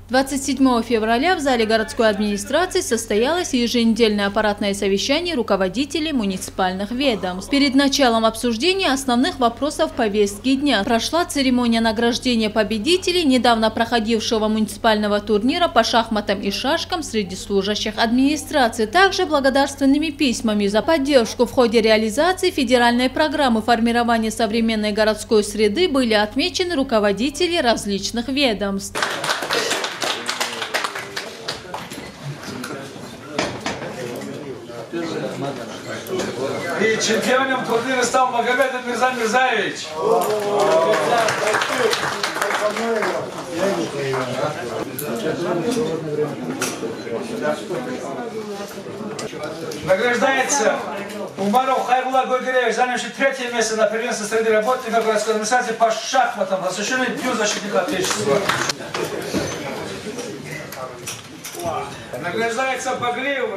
27 февраля в зале городской администрации состоялось еженедельное аппаратное совещание руководителей муниципальных ведомств. Перед началом обсуждения основных вопросов повестки дня прошла церемония награждения победителей недавно проходившего муниципального турнира по шахматам и шашкам среди служащих администрации. Также благодарственными письмами за поддержку в ходе реализации федеральной программы формирования современной городской среды были отмечены руководители различных ведомств. И чемпионом турнира стал Магомедов Мирза Мирзаевич. Награждается Умаров Хайбула Гойгереевич, занявший 3-е место на первенстве среди работников городской администрации по шахматам, посвященный Дню защитника Отечества. Награждается Баглеев,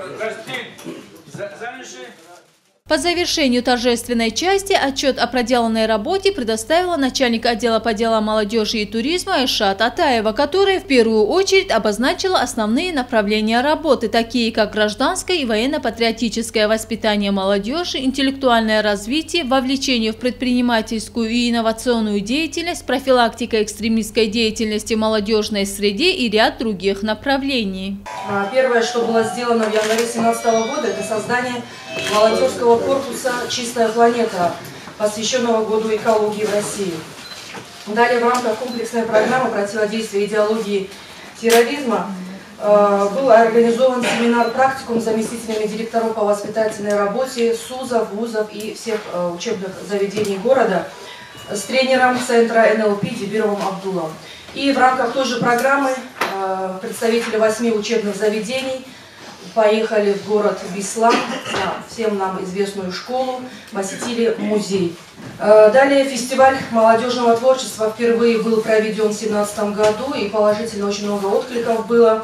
занявший... По завершению торжественной части отчет о проделанной работе предоставила начальник отдела по делам молодежи и туризма Айшат Атаева, которая в первую очередь обозначила основные направления работы, такие как гражданское и военно-патриотическое воспитание молодежи, интеллектуальное развитие, вовлечение в предпринимательскую и инновационную деятельность, профилактика экстремистской деятельности в молодежной среде и ряд других направлений. Первое, что было сделано в январе 2017 года, это создание волонтерского корпуса «Чистая планета», посвященного Году экологии в России. Далее в рамках комплексной программы противодействия идеологии терроризма был организован семинар-практикум с заместителями директоров по воспитательной работе СУЗов, вузов и всех учебных заведений города с тренером центра НЛП Дибировым Абдулом. И в рамках той же программы представители 8 учебных заведений поехали в город Беслан, всем нам известную школу, посетили музей. Далее фестиваль молодежного творчества впервые был проведен в 2017 году, и положительно очень много откликов было.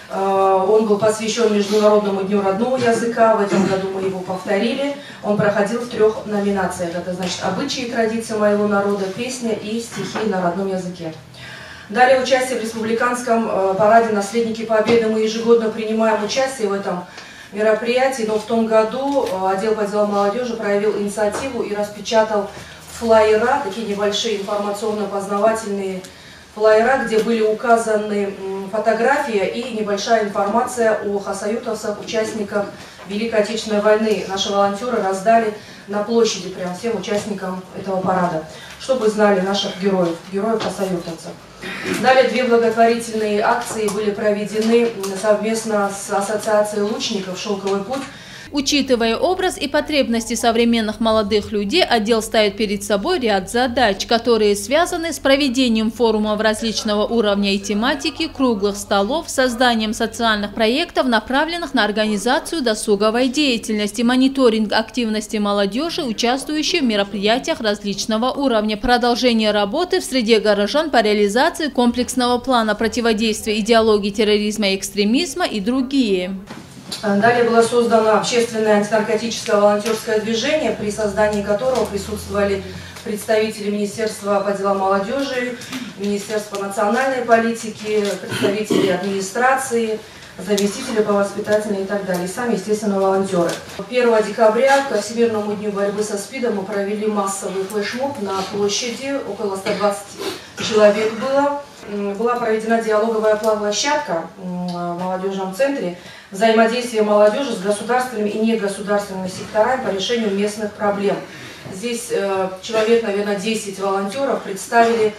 Он был посвящен Международному дню родного языка, в этом году мы его повторили. Он проходил в 3 номинациях, это значит обычаи и традиции моего народа, песня и стихи на родном языке. Далее участие в республиканском параде «Наследники Победы». Мы ежегодно принимаем участие в этом мероприятии, но в том году отдел по делам молодежи проявил инициативу и распечатал флаера, такие небольшие информационно-познавательные флаера, где были указаны фотография и небольшая информация о хасаютовцах, участниках Великой Отечественной войны. Наши волонтеры раздали на площади прям всем участникам этого парада, чтобы знали наших героев хасаютовцев. Далее 2 благотворительные акции были проведены совместно с Ассоциацией лучников «Шелковый путь». Учитывая образ и потребности современных молодых людей, отдел ставит перед собой ряд задач, которые связаны с проведением форумов различного уровня и тематики, круглых столов, созданием социальных проектов, направленных на организацию досуговой деятельности, мониторинг активности молодежи, участвующей в мероприятиях различного уровня, продолжение работы в среде горожан по реализации комплексного плана противодействия идеологии терроризма и экстремизма и другие. Далее было создано общественное антинаркотическое волонтерское движение, при создании которого присутствовали представители Министерства по делам молодежи, Министерства национальной политики, представители администрации, заместители по воспитательной и так далее, и сами, естественно, волонтеры. 1 декабря ко Всемирному дню борьбы со СПИДом мы провели массовый флешмоб на площади, около 120 человек было. Была проведена диалоговая площадка в молодежном центре, взаимодействие молодежи с государственными и негосударственными секторами по решению местных проблем. Здесь человек, наверное, 10 волонтеров представили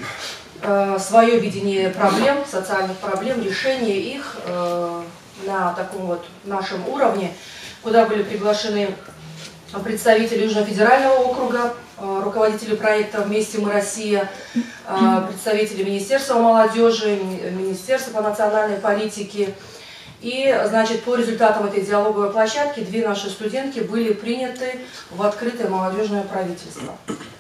свое видение проблем, социальных проблем, решение их на таком вот нашем уровне, куда были приглашены представители Южно-федерального округа, руководители проекта «Вместе мы Россия», представители Министерства молодежи, Министерства по национальной политике. И, значит, по результатам этой диалоговой площадки 2 наши студентки были приняты в открытое молодежное правительство.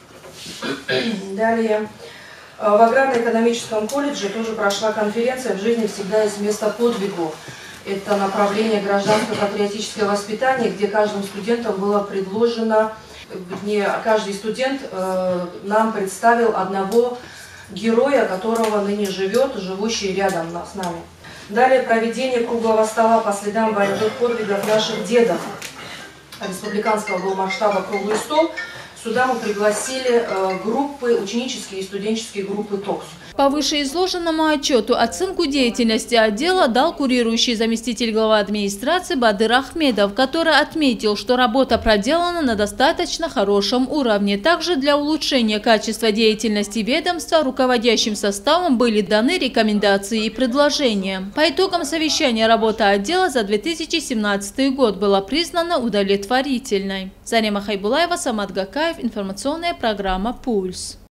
Далее. В аграрно-экономическом колледже тоже прошла конференция «В жизни всегда есть место подвигу». Это направление гражданско-патриотическое воспитание, где каждым студентам было предложено, каждый студент нам представил одного героя, которого ныне живущий рядом с нами. Далее проведение круглого стола по следам боевых подвигов наших дедов. Республиканского голмасштаба круглый стол. Сюда мы пригласили группы, ученические и студенческие группы ТОКС. По вышеизложенному отчету оценку деятельности отдела дал курирующий заместитель главы администрации Бадыр Ахмедов, который отметил, что работа проделана на достаточно хорошем уровне. Также для улучшения качества деятельности ведомства руководящим составом были даны рекомендации и предложения. По итогам совещания работа отдела за 2017 год была признана удовлетворительной. Зарема Хайбулаева, Самат Гакаев, информационная программа «Пульс».